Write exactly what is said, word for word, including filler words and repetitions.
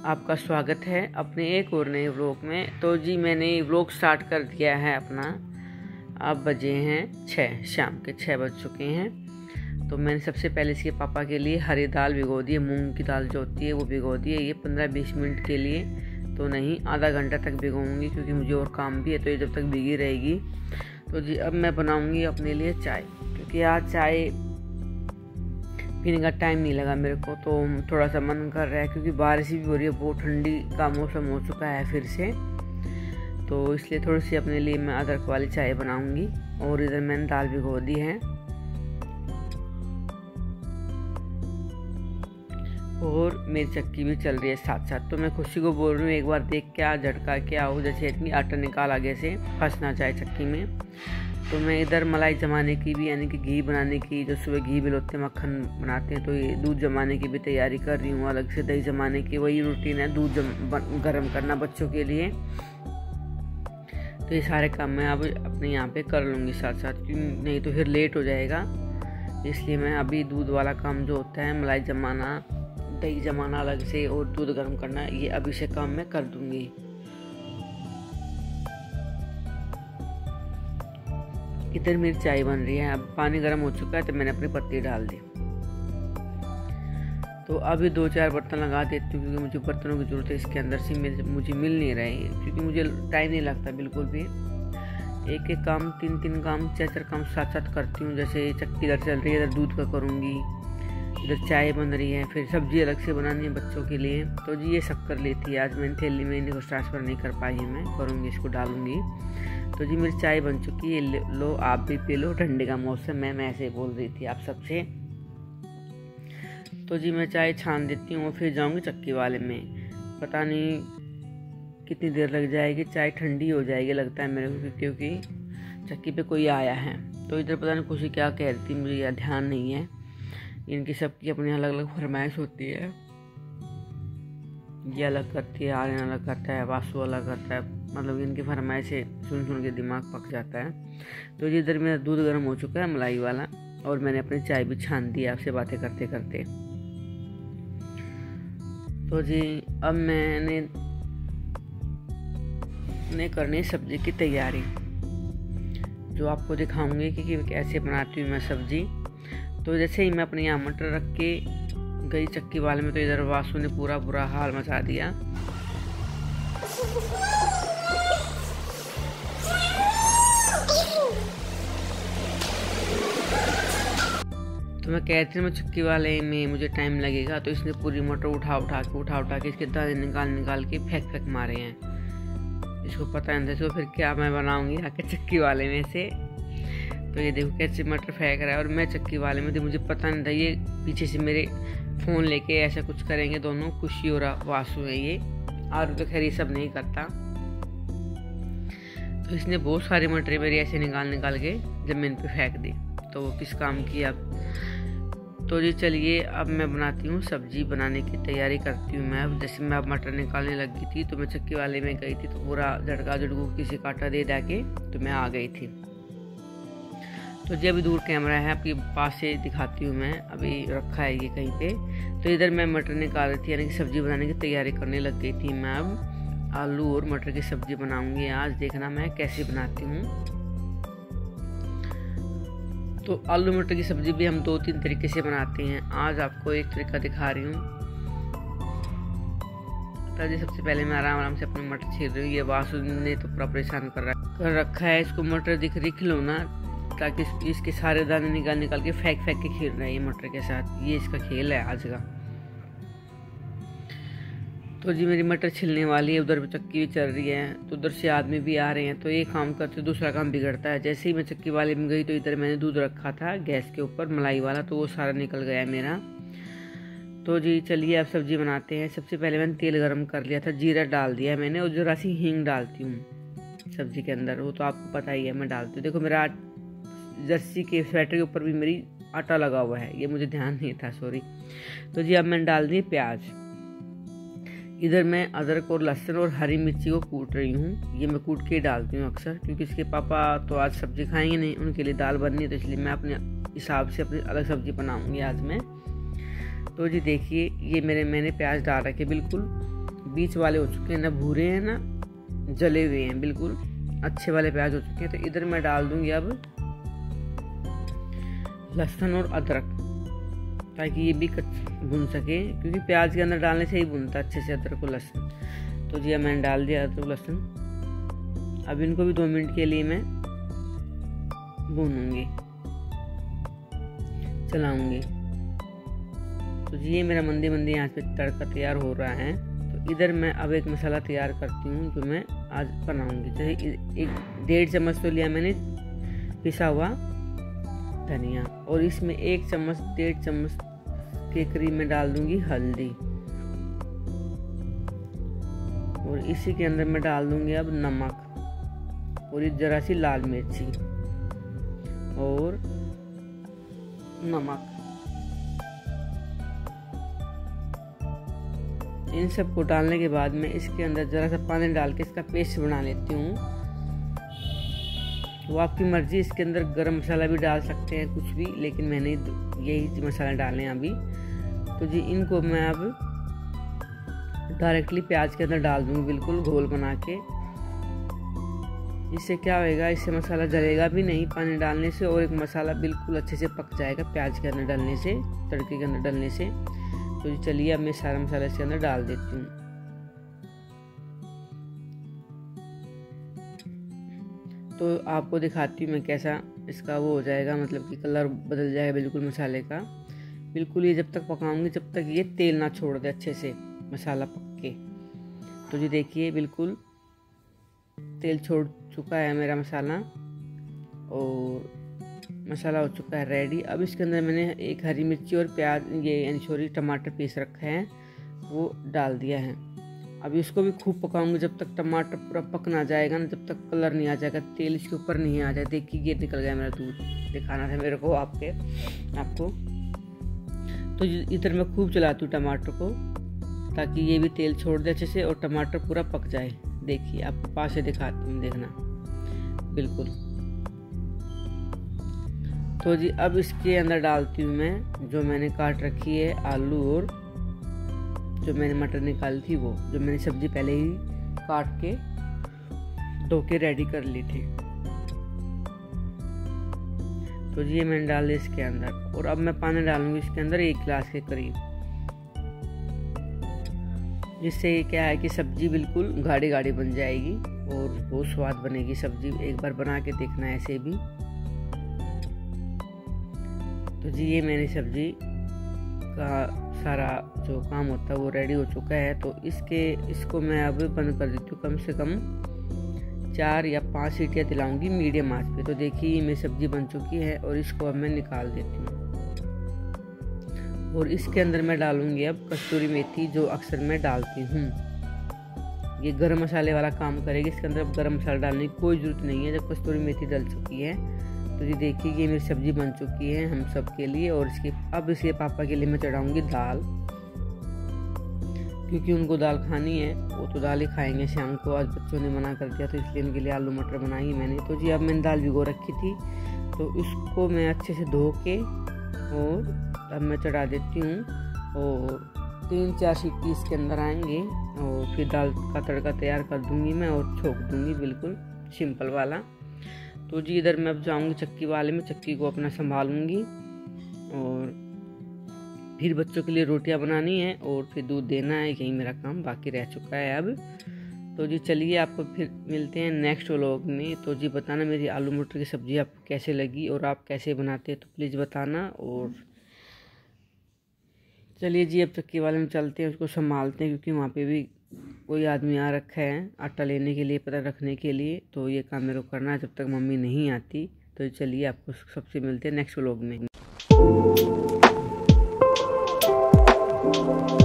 आपका स्वागत है अपने एक और नए व्लॉग में। तो जी मैंने व्लॉग स्टार्ट कर दिया है अपना। अब बजे हैं छः, शाम के छः बज चुके हैं। तो मैंने सबसे पहले इसके पापा के लिए हरी दाल भिगो दी है, मूंग की दाल जो होती है वो भिगो दी है। ये पंद्रह बीस मिनट के लिए तो नहीं, आधा घंटा तक भिगोऊँगी क्योंकि मुझे और काम भी है, तो ये जब तक भिगी रहेगी। तो जी अब मैं बनाऊँगी अपने लिए चाय, क्योंकि आज चाय पीने का टाइम नहीं लगा मेरे को, तो थोड़ा सा मन कर रहा है क्योंकि बारिश भी हो रही है, बहुत ठंडी का मौसम हो चुका है फिर से। तो इसलिए थोड़ी सी अपने लिए मैं अदरक वाली चाय बनाऊंगी। और इधर मैंने दाल भिगो दी है और मेरी चक्की भी चल रही है साथ साथ। तो मैं खुशी को बोल रही हूँ एक बार देख क्या झटका क्या हो, जैसे इतनी आटा निकाल आगे से फंस ना जाए चक्की में। तो मैं इधर मलाई जमाने की भी, यानी कि घी बनाने की, जो सुबह घी बिलोते मक्खन बनाते हैं, तो ये दूध जमाने की भी तैयारी कर रही हूँ। अलग से दही जमाने की वही रूटीन है, दूध जम गर्म करना बच्चों के लिए। तो ये सारे काम मैं अब अपने यहाँ पे कर लूँगी साथ साथ, क्योंकि नहीं तो फिर लेट हो जाएगा। इसलिए मैं अभी दूध वाला काम जो होता है, मलाई जमाना, दही जमाना अलग से और दूध गर्म करना, ये अभी से काम मैं कर दूँगी। इधर मेरी चाय बन रही है, अब पानी गर्म हो चुका है तो मैंने अपनी पत्ती डाल दी। तो अभी दो चार बर्तन लगा देती हूँ क्योंकि मुझे बर्तनों की ज़रूरत है इसके अंदर से, मेरे मुझे मिल नहीं रहे हैं क्योंकि मुझे टाइम नहीं लगता बिल्कुल भी। एक एक काम, तीन तीन काम, चार चार काम साथ साथ करती हूँ। जैसे चक्की इधर चल रही है, इधर दूध का करूँगी, इधर चाय बन रही है, फिर सब्जी अलग से बनानी है बच्चों के लिए। तो जी ये सब कर लेती है। आज मैंने थैली में इनको ट्रांसफ़र नहीं कर पाई है, मैं करूँगी, इसको डालूँगी। तो जी मेरी चाय बन चुकी है, लो आप भी पी लो, ठंडे का मौसम है, मैं ऐसे बोल रही थी आप सबसे। तो जी मैं चाय छान देती हूँ और फिर जाऊँगी चक्की वाले में। पता नहीं कितनी देर लग जाएगी, चाय ठंडी हो जाएगी लगता है मेरे को, क्योंकि चक्की पे कोई आया है। तो इधर पता नहीं खुशी क्या कह रही थी, मुझे यह ध्यान नहीं है। इनकी सबकी अपनी अलग अलग फरमाइश होती है, ये अलग करती है, आर्यन अलग करता है, वासु अलग करता है, मतलब इनकी फरमाइश से सुन सुन के दिमाग पक जाता है। तो जी इधर मेरा दूध गर्म हो चुका है मलाई वाला, और मैंने अपनी चाय भी छान दी आपसे बातें करते करते। तो जी अब मैंने ने करनी सब्जी की तैयारी, जो आपको दिखाऊंगी कि, कि कैसे बनाती हूँ मैं सब्जी। तो जैसे ही मैं अपने यहाँ मटर रख के गई चक्की वाले में, तो इधर वासु ने पूरा बुरा हाल मचा दिया। तो मैं कहती हूँ चक्की वाले में मुझे टाइम लगेगा, तो इसने पूरी मटर उठा उठा के उठा उठा के इसके दाने निकाल निकाल के फेंक फेंक मारे हैं। इसको पता नहीं था, तो फिर क्या मैं बनाऊंगी आके चक्की वाले में से। तो ये देखो कैसे मटर फेंक रहा है, और मैं चक्की वाले में थी, मुझे पता नहीं था ये पीछे से मेरे फ़ोन लेके ऐसा कुछ करेंगे दोनों। खुशी और वासु है ये, और तो खैर ये सब नहीं करता। तो इसने बहुत सारी मटर मेरी ऐसे निकाल निकाल के ज़मीन पे फेंक दी, तो वो किस काम की अब। तो जी चलिए अब मैं बनाती हूँ सब्जी, बनाने की तैयारी करती हूँ मैं। अब जैसे मैं अब मटर निकालने लगी थी, तो मैं चक्की वाले में गई थी, तो पूरा झटका झटकू किसी काटा दे दा के तो मैं आ गई थी। तो जी अभी दूर कैमरा है, आपके पास से दिखाती हूँ मैं, अभी रखा है ये कहीं पे। तो इधर मैं मटर निकाल रही थी, यानी कि सब्जी बनाने की तैयारी करने लग गई थी। मैं अब आलू और मटर की सब्जी बनाऊंगी आज, देखना मैं कैसे बनाती हूँ। तो आलू मटर की सब्जी भी हम दो तीन तरीके से बनाते हैं, आज आपको एक तरीका दिखा रही हूँ। तो जी सबसे पहले मैं आराम आराम से अपनी मटर छील रही हूँ। ये वासु ने तो पूरा परेशान कर रहा कर रखा है, इसको मटर दिख रही खिलौना, ताकि इसके सारे दाने निकाल निकाल के फेंक फेंक के खेल रहा है ये मटर के साथ। ये इसका खेल है आज का। तो जी मेरी मटर छिलने वाली है, उधर चक्की भी चल रही है, तो उधर से आदमी भी आ रहे हैं, तो एक काम करते दूसरा काम बिगड़ता है। जैसे ही मैं चक्की वाले में गई, तो इधर मैंने दूध रखा था गैस के ऊपर मलाई वाला, तो वो सारा निकल गया मेरा। तो जी चलिए अब सब्जी बनाते हैं। सबसे पहले मैंने तेल गर्म कर लिया था, जीरा डाल दिया मैंने, और जरा सी हींग डालती हूँ सब्जी के अंदर, वो तो आपको पता ही है मैं डालती हूँ। देखो मेरा जर्सी के स्वेटर के ऊपर भी मेरी आटा लगा हुआ है, ये मुझे ध्यान नहीं था, सॉरी। तो जी अब मैंने डाल दी प्याज। इधर मैं अदरक और लहसुन और हरी मिर्ची को कूट रही हूँ, ये मैं कूट के डालती हूँ अक्सर, क्योंकि इसके पापा तो आज सब्जी खाएंगे नहीं, उनके लिए दाल बननी है, तो इसलिए मैं अपने हिसाब से अपनी अलग सब्जी बनाऊँगी आज मैं। तो जी देखिए ये मेरे मैंने प्याज डाल रखे बिल्कुल, बीच वाले हो चुके हैं, ना भूरे हैं ना जले हुए हैं, बिल्कुल अच्छे वाले प्याज हो चुके हैं। तो इधर मैं डाल दूंगी अब लहसुन और अदरक, ताकि ये भी भुन सके, क्योंकि प्याज के अंदर डालने से ही भुनता अच्छे से अदरक और लहसुन। तो जी अब मैंने डाल दिया अदरक लहसुन। अब इनको भी दो मिनट के लिए मैं भूनूंगी, चलाऊंगी। तो जी ये मेरा मंदी मंदी यहाँ पे तड़का तैयार हो रहा है। तो इधर मैं अब एक मसाला तैयार करती हूँ जो मैं आज बनाऊंगी। जैसे एक डेढ़ चम्मच तो लिया मैंने पिसा हुआ धनिया, और इसमें एक चम्मच डेढ़ चम्मच के करीब में डाल दूंगी हल्दी, और इसी के अंदर मैं डाल दूंगी अब नमक और एक जरा सी लाल मिर्ची और नमक। इन सब को डालने के बाद मैं इसके अंदर जरा सा पानी डाल के इसका पेस्ट बना लेती हूँ। वो आपकी मर्जी, इसके अंदर गरम मसाला भी डाल सकते हैं कुछ भी, लेकिन मैंने यही मसाला डाले हैं अभी। तो जी इनको मैं अब डायरेक्टली प्याज के अंदर डाल दूँगी, बिल्कुल घोल बना के। इससे क्या होएगा, इससे मसाला जलेगा भी नहीं पानी डालने से, और एक मसाला बिल्कुल अच्छे से पक जाएगा प्याज के अंदर डालने से, तड़के के अंदर डालने से। तो जी चलिए अब मैं सारा मसाला इसके अंदर डाल देती हूँ। तो आपको दिखाती हूँ मैं कैसा इसका वो हो जाएगा, मतलब कि कलर बदल जाएगा बिल्कुल मसाले का। बिल्कुल ये जब तक पकाऊंगी जब तक ये तेल ना छोड़ दे अच्छे से मसाला पक के। तो जी देखिए बिल्कुल तेल छोड़ चुका है मेरा मसाला, और मसाला हो चुका है रेडी। अब इसके अंदर मैंने एक हरी मिर्ची और प्याज, ये यानी सॉरी टमाटर पीस रखा है, वो डाल दिया है। अब इसको भी खूब पकाऊंगी जब तक टमाटर पूरा पक ना जाएगा ना, जब तक कलर नहीं आ जाएगा, तेल इसके ऊपर नहीं आ जाए। देखिए ये निकल गया मेरा दूध, दिखाना था मेरे को आपके आपको। तो इधर मैं खूब चलाती हूँ टमाटर को, ताकि ये भी तेल छोड़ दे अच्छे से और टमाटर पूरा पक जाए। देखिए आपको पास से दिखाती हूँ, देखना बिल्कुल। तो जी अब इसके अंदर डालती हूँ मैं जो मैंने काट रखी है आलू, और जो मैंने मटर निकाली थी वो, जो मैंने सब्जी पहले ही काट के धो के रेडी कर ली थी। तो जी ये मैंने डाल दिया इसके अंदर, और अब मैं पानी डालूंगी इसके अंदर एक गिलास के करीब, जिससे क्या है कि सब्जी बिल्कुल गाढ़ी गाढ़ी बन जाएगी और बहुत स्वाद बनेगी सब्जी। एक बार बना के देखना ऐसे भी। तो जी ये मैंने सब्जी का सारा जो काम होता है वो रेडी हो चुका है। तो इसके इसको मैं अब बंद कर देती हूँ, कम से कम चार या पांच सीटियाँ दिलाऊंगी मीडियम आंच पे। तो देखिए मेरी सब्जी बन चुकी है, और इसको अब मैं निकाल देती हूँ। और इसके अंदर मैं डालूंगी अब कस्तूरी मेथी, जो अक्सर मैं डालती हूँ। ये गरम मसाले वाला काम करेगी, इसके अंदर अब गरम मसाला डालने की कोई ज़रूरत नहीं है जब कस्तूरी मेथी डल चुकी है। तो ये देखिए ये मेरी सब्ज़ी बन चुकी है हम सब के लिए। और इसके अब इसके पापा के लिए मैं चढ़ाऊँगी दाल, क्योंकि उनको दाल खानी है, वो तो दाल ही खाएंगे शाम को। आज बच्चों ने मना कर दिया तो इसलिए इनके लिए आलू मटर बनाई मैंने। तो जी अब मैंने दाल भिगो रखी थी, तो इसको मैं अच्छे से धो के और अब मैं चढ़ा देती हूँ, और तीन चार सीटी इसके अंदर आएंगे, और फिर दाल का तड़का तैयार कर दूंगी मैं और छोंक दूंगी, बिल्कुल सिंपल वाला। तो जी इधर मैं अब जाऊँगी चक्की वाले में, चक्की को अपना संभालूंगी, और फिर बच्चों के लिए रोटियां बनानी है और फिर दूध देना है। यही मेरा काम बाकी रह चुका है अब। तो जी चलिए आपको फिर मिलते हैं नेक्स्ट व्लॉग में। तो जी बताना मेरी आलू मटर की सब्ज़ी आपको कैसे लगी और आप कैसे बनाते हैं, तो प्लीज़ बताना। और चलिए जी अब चक्की वाले में चलते हैं, उसको संभालते हैं, क्योंकि वहाँ पे भी कोई आदमी आ रखा है आटा लेने के लिए, पता रखने के लिए। तो ये काम मेरे को करना है जब तक मम्मी नहीं आती। तो चलिए आपको सबसे मिलते हैं नेक्स्ट व्लॉग में।